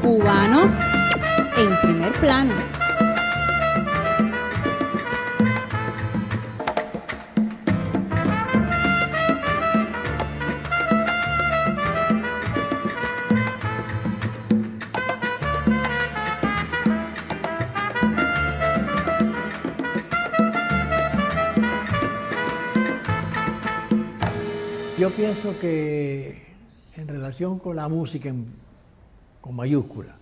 Cubanos en primer plano. Yo pienso que en relación con la música con mayúscula,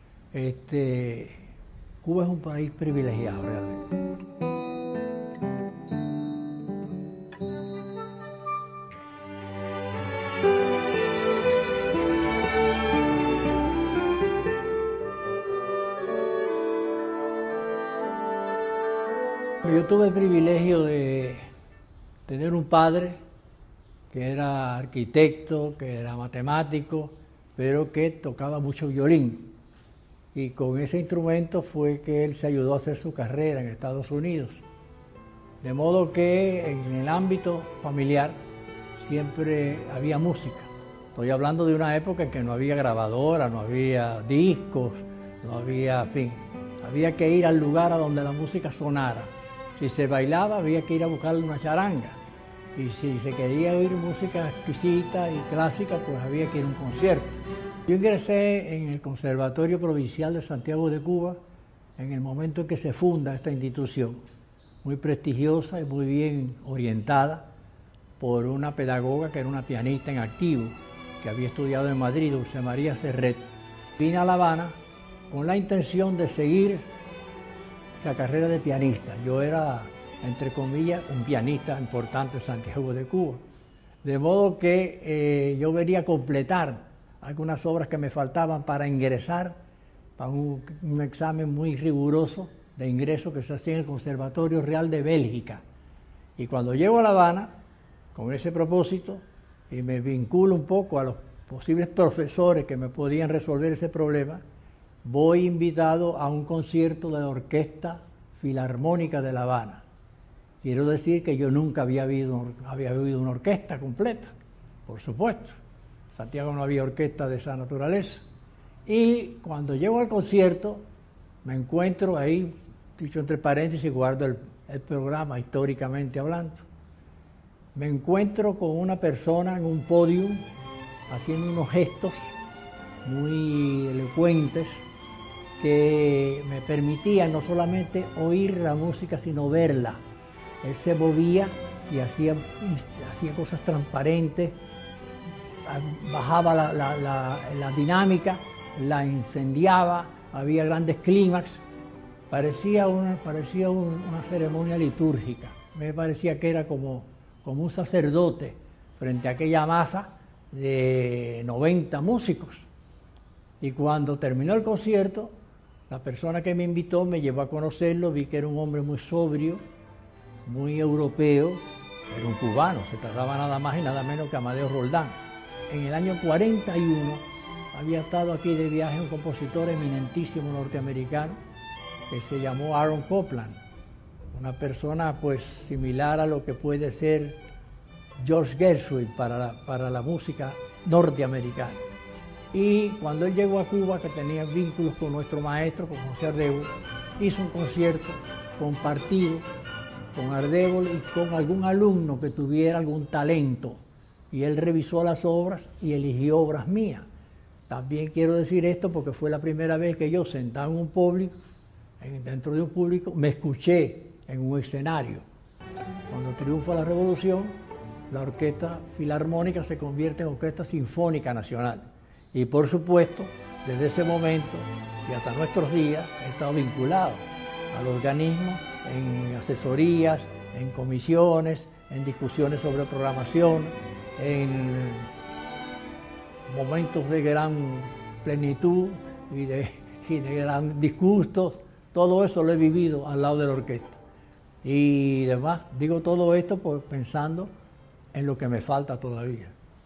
Cuba es un país privilegiado realmente. Yo tuve el privilegio de tener un padre que era arquitecto, que era matemático, pero que tocaba mucho violín. Y con ese instrumento fue que él se ayudó a hacer su carrera en Estados Unidos. De modo que en el ámbito familiar siempre había música. Estoy hablando de una época en que no había grabadora, no había discos, no había fin. Había que ir al lugar a donde la música sonara. Si se bailaba había que ir a buscarle una charanga. Y si se quería oír música exquisita y clásica, pues había que ir a un concierto. Yo ingresé en el Conservatorio Provincial de Santiago de Cuba en el momento en que se funda esta institución, muy prestigiosa y muy bien orientada por una pedagoga que era una pianista en activo, que había estudiado en Madrid, Dulce María Serret. Vine a La Habana con la intención de seguir la carrera de pianista. Yo era, entre comillas, un pianista importante en Santiago de Cuba. De modo que yo venía a completar algunas obras que me faltaban para ingresar para un examen muy riguroso de ingreso que se hacía en el Conservatorio Real de Bélgica. Y cuando llego a La Habana, con ese propósito, y me vinculo un poco a los posibles profesores que me podían resolver ese problema, voy invitado a un concierto de la Orquesta Filarmónica de La Habana. Quiero decir que yo nunca había oído una orquesta completa, por supuesto. En Santiago no había orquesta de esa naturaleza. Y cuando llego al concierto, me encuentro ahí, dicho entre paréntesis, guardo el programa históricamente hablando. Me encuentro con una persona en un podio haciendo unos gestos muy elocuentes que me permitían no solamente oír la música, sino verla. Él se movía y hacía cosas transparentes, bajaba la dinámica, la incendiaba, había grandes clímax. Parecía una ceremonia litúrgica. Me parecía que era como un sacerdote frente a aquella masa de 90 músicos. Y cuando terminó el concierto, la persona que me invitó me llevó a conocerlo, vi que era un hombre muy sobrio, muy europeo, era un cubano, se trataba nada más y nada menos que Amadeo Roldán. En el año 41 había estado aquí de viaje un compositor eminentísimo norteamericano que se llamó Aaron Copland, una persona pues similar a lo que puede ser George Gershwin para la música norteamericana. Y cuando él llegó a Cuba, que tenía vínculos con nuestro maestro, con José Ardébol, hizo un concierto compartido con Ardébol y con algún alumno que tuviera algún talento. Y él revisó las obras y eligió obras mías. También quiero decir esto porque fue la primera vez que yo, sentado en un público, dentro de un público, me escuché en un escenario. Cuando triunfa la Revolución, la Orquesta Filarmónica se convierte en Orquesta Sinfónica Nacional. Y por supuesto, desde ese momento y hasta nuestros días, he estado vinculado al organismo en asesorías, en comisiones, en discusiones sobre programación, en momentos de gran plenitud y de gran disgustos. Todo eso lo he vivido al lado de la orquesta. Y además, digo todo esto pensando en lo que me falta todavía.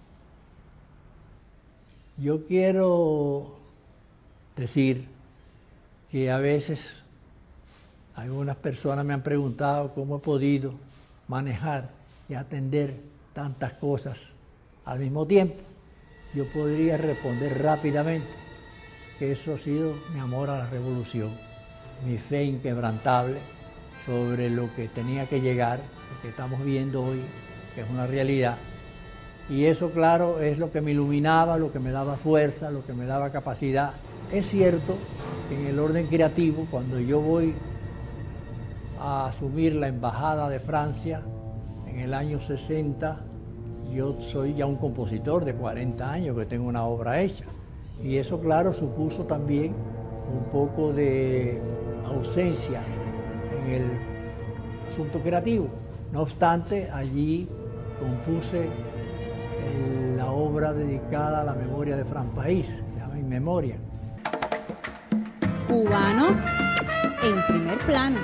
Yo quiero decir que a veces algunas personas me han preguntado cómo he podido manejar y atender tantas cosas al mismo tiempo. Yo podría responder rápidamente que eso ha sido mi amor a la revolución, mi fe inquebrantable sobre lo que tenía que llegar, lo que estamos viendo hoy, que es una realidad. Y eso, claro, es lo que me iluminaba, lo que me daba fuerza, lo que me daba capacidad. Es cierto que en el orden creativo, cuando yo voy a asumir la Embajada de Francia en el año 60, yo soy ya un compositor de 40 años que tengo una obra hecha. Y eso, claro, supuso también un poco de ausencia en el asunto creativo. No obstante, allí compuse la obra dedicada a la memoria de Fran País, se llama In Memoria. Cubanos en primer plano.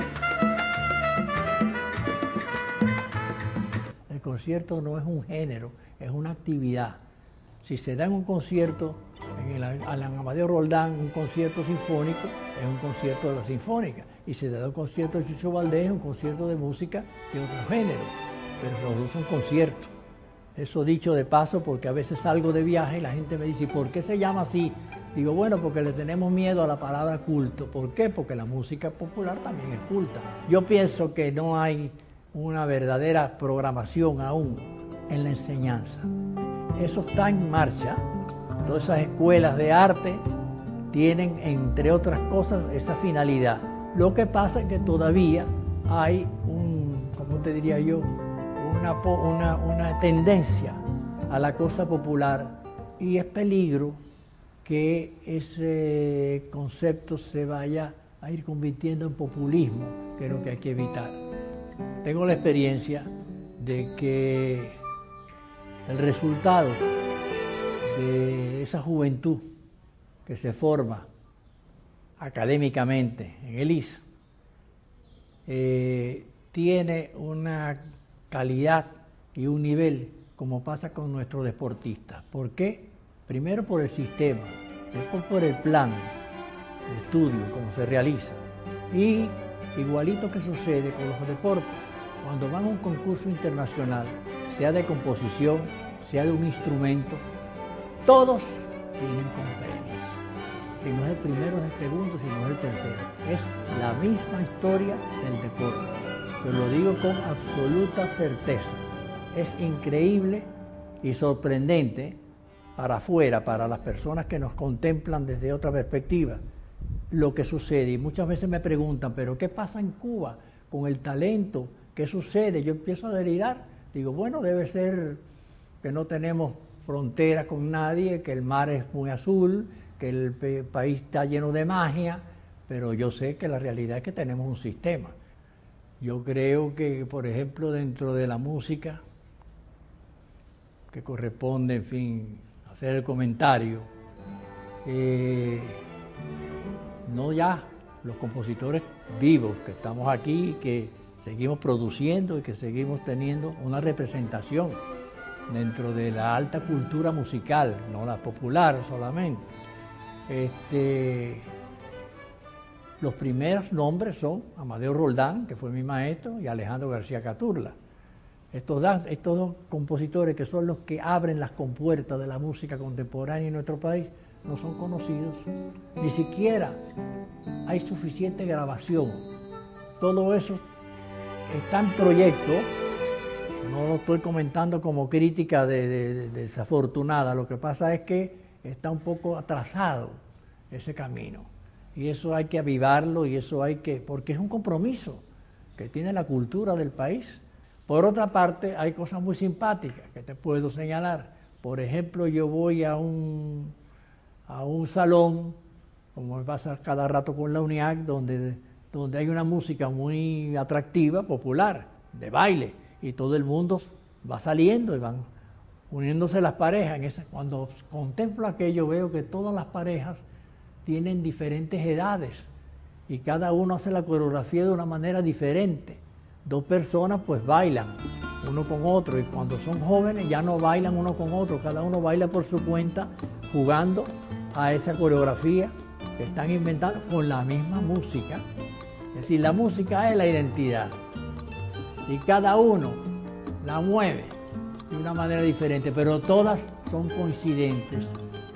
El concierto no es un género, es una actividad. Si se da en un concierto, en el Amadeo Roldán, un concierto sinfónico, es un concierto de la sinfónica. Y si se da un concierto de Chucho Valdés, es un concierto de música de otro género. Pero los dos son conciertos. Eso dicho de paso, porque a veces salgo de viaje y la gente me dice, ¿por qué se llama así? Digo, bueno, porque le tenemos miedo a la palabra culto. ¿Por qué? Porque la música popular también es culta. Yo pienso que no hay una verdadera programación aún en la enseñanza. Eso está en marcha. Todas esas escuelas de arte tienen, entre otras cosas, esa finalidad. Lo que pasa es que todavía hay ¿cómo te diría yo? Una tendencia a la cosa popular, y es peligro que ese concepto se vaya a ir convirtiendo en populismo, que es lo que hay que evitar. Tengo la experiencia de que el resultado de esa juventud que se forma académicamente en el ISA tiene una calidad y un nivel como pasa con nuestros deportistas. ¿Por qué? Primero por el sistema, después por el plan de estudio, cómo se realiza. Y igualito que sucede con los deportes, cuando van a un concurso internacional, sea de composición, sea de un instrumento, todos vienen con premios. Si no es el primero, es el segundo, si no es el tercero. Es la misma historia del deporte. Pero lo digo con absoluta certeza. Es increíble y sorprendente para afuera, para las personas que nos contemplan desde otra perspectiva, lo que sucede. Y muchas veces me preguntan, ¿pero qué pasa en Cuba con el talento? ¿Qué sucede? Yo empiezo a delirar. Digo, bueno, debe ser que no tenemos frontera con nadie, que el mar es muy azul, que el país está lleno de magia, pero yo sé que la realidad es que tenemos un sistema. Yo creo que, por ejemplo, dentro de la música, que corresponde, en fin, hacer el comentario, no ya los compositores vivos que estamos aquí, que seguimos produciendo y que seguimos teniendo una representación dentro de la alta cultura musical, no la popular solamente. Los primeros nombres son Amadeo Roldán, que fue mi maestro, y Alejandro García Caturla. Estos dos compositores, que son los que abren las compuertas de la música contemporánea en nuestro país, no son conocidos. Ni siquiera hay suficiente grabación. Todo eso está en proyecto. No lo estoy comentando como crítica desafortunada. Lo que pasa es que está un poco atrasado ese camino. Y eso hay que avivarlo, y eso hay que, porque es un compromiso que tiene la cultura del país. Por otra parte, hay cosas muy simpáticas que te puedo señalar. Por ejemplo, yo voy a un salón, como me pasa cada rato con la UNIAC, donde hay una música muy atractiva, popular, de baile, y todo el mundo va saliendo y van uniéndose las parejas. Cuando contemplo aquello, veo que todas las parejas tienen diferentes edades y cada uno hace la coreografía de una manera diferente. Dos personas pues bailan uno con otro, y cuando son jóvenes ya no bailan uno con otro, cada uno baila por su cuenta, jugando a esa coreografía que están inventando con la misma música. Es decir, la música es la identidad y cada uno la mueve de una manera diferente, pero todas son coincidentes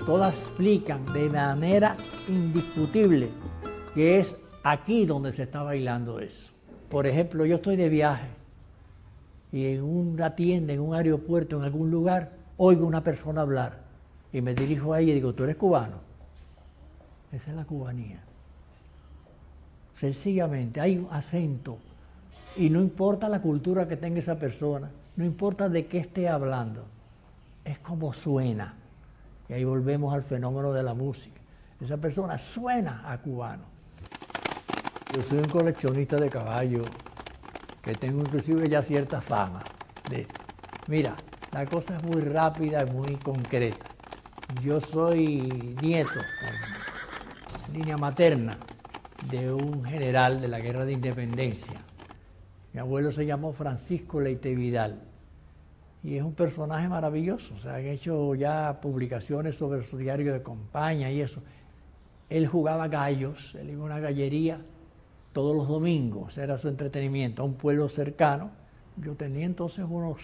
todas explican de manera indiscutible que es aquí donde se está bailando eso. Por ejemplo, yo estoy de viaje y en una tienda, en un aeropuerto, en algún lugar, oigo a una persona hablar y me dirijo a ella y digo, ¿tú eres cubano? Esa es la cubanía. Sencillamente, hay un acento y no importa la cultura que tenga esa persona, no importa de qué esté hablando, es como suena. Y ahí volvemos al fenómeno de la música. Esa persona suena a cubano. Yo soy un coleccionista de caballos, que tengo inclusive ya cierta fama de esto. Mira, la cosa es muy rápida y muy concreta. Yo soy nieto, por línea materna, de un general de la Guerra de Independencia. Mi abuelo se llamó Francisco Leite Vidal y es un personaje maravilloso. Se han hecho ya publicaciones sobre su diario de campaña y eso. Él jugaba gallos, él iba a una gallería todos los domingos, era su entretenimiento, a un pueblo cercano. Yo tenía entonces unos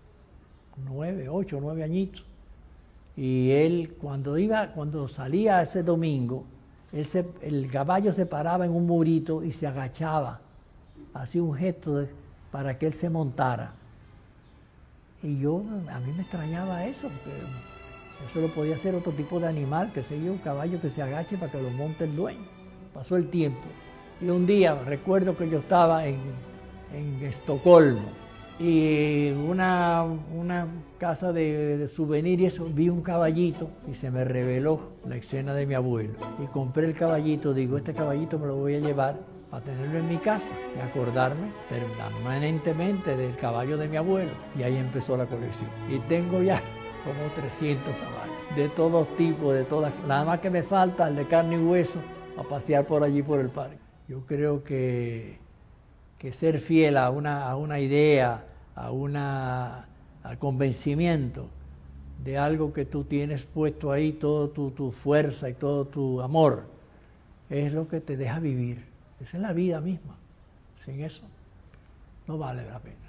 8 o 9 añitos. Y él, cuando salía ese domingo, el caballo se paraba en un murito y se agachaba, hacía un gesto para que él se montara. Y a mí me extrañaba eso, porque eso lo podía hacer otro tipo de animal, que sería un caballo que se agache para que lo monte el dueño. Pasó el tiempo. Y un día recuerdo que yo estaba en Estocolmo y una casa de souvenir y eso, vi un caballito y se me reveló la escena de mi abuelo. Y compré el caballito, digo, este caballito me lo voy a llevar para tenerlo en mi casa y acordarme permanentemente del caballo de mi abuelo. Y ahí empezó la colección. Y tengo ya como 300 caballos, de todos tipos, de todas. Nada más que me falta el de carne y hueso a pasear por allí por el parque. Yo creo que ser fiel a una idea, al convencimiento de algo que tú tienes puesto ahí, toda tu fuerza y todo tu amor, es lo que te deja vivir. Esa es la vida misma. Sin eso no vale la pena.